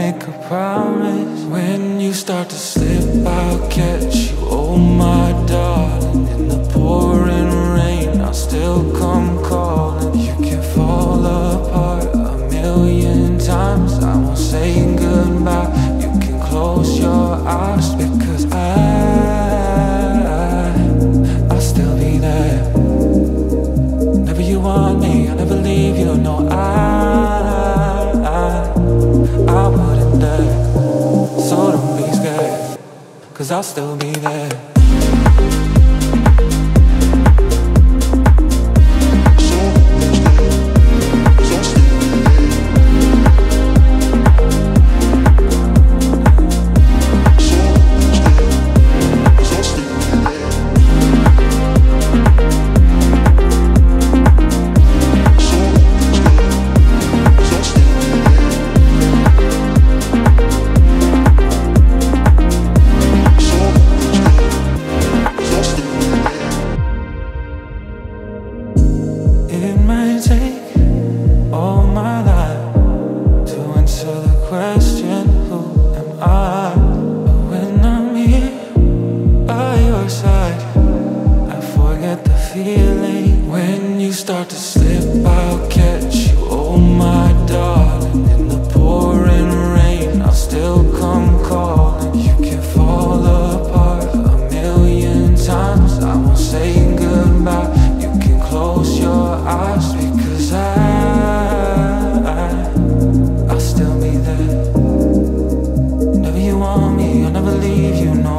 make a promise. When you start to slip, I'll catch you. Oh my darling, in the pouring rain, I'll still come calling. You can fall apart a million times, I won't say goodbye. You can close your eyes, because I'll still be there. Whenever you want me, I'll never leave you. No, I wouldn't dare. So don't be scared, 'cause I'll still be there. It might take all my life to answer the question, who am I? But when I'm here by your side, I forget the feeling. When you start to slip, I'll catch you. Oh my darling, in the pouring rain, I'll still come calling. You can fall apart a million times, I won't say goodbye. You can close your eyes, because I'll still be there. Whenever you want me, I'll never leave you. No,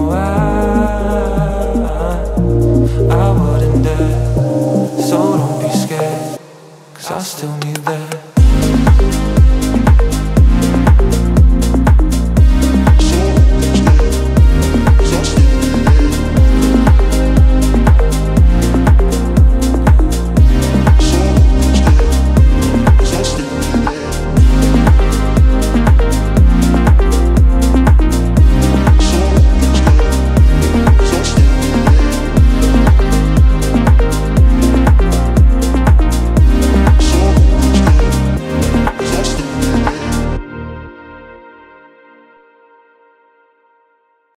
I wouldn't dare. So don't be scared, 'cause I'll still be there.